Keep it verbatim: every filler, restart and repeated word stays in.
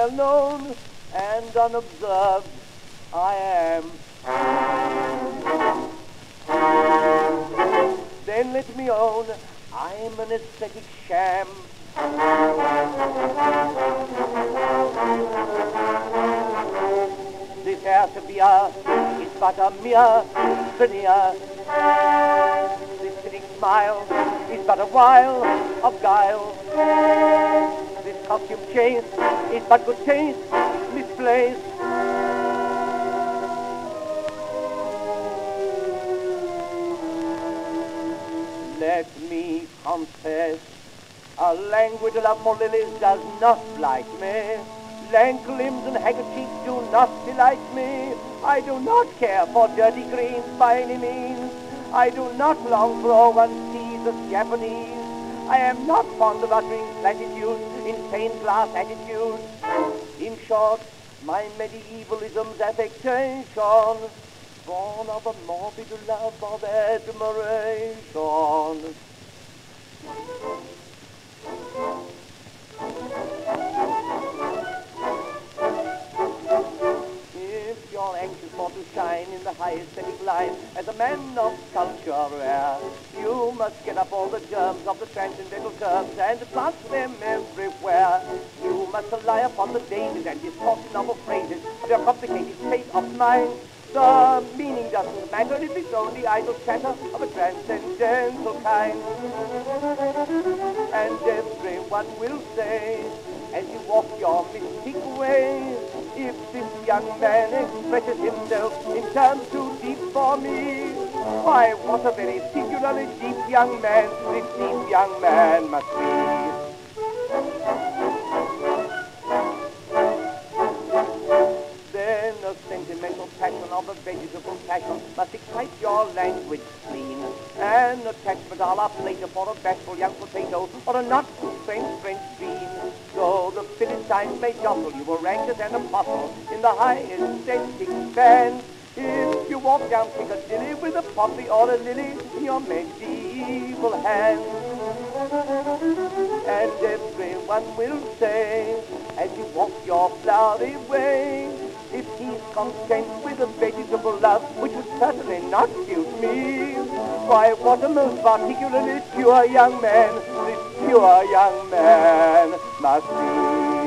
alone and unobserved I am. Then let me own I'm an aesthetic sham. This air to be a is but a mere veneer. This cynic smile is but a while of guile. This costume chase is but good taste misplaced. Let me confess, a languid love for lilies does not like me. Lank limbs and haggard cheeks do not delight me. I do not care for dirty greens by any means. I do not long for all one sees as Japanese. I am not fond of uttering platitudes in stained glass attitudes. In short, my medievalism's affectation, born of a morbid love of admiration. If you're anxious for to shine in the high aesthetic line as a man of culture rare, you must get up all the germs of the transcendental terms and plant them everywhere. You must rely upon the daisies and distortion of phrases of your complicated state of mind. The meaning doesn't matter if it's only idle chatter of a transcendental kind. And everyone will say, as you walk your mystic way, if this young man expresses himself in terms too deep for me, why, what a very singularly deep young man this deep young man must be. Then a sentimental passion of a vegetable passion must excite your language spleen. An attachment a la plata for a bashful young potato or a not too French French bean. So the Philistines may jostle you, a ranker and apostle in the high aesthetic band. If you walk down Piccadilly with a poppy or a lily in your medieval hand. And everyone will say, as you walk your flowery way, if he's content with a vegetable love, which would certainly not suit me, why, what a most particularly pure young man this pure young man must be.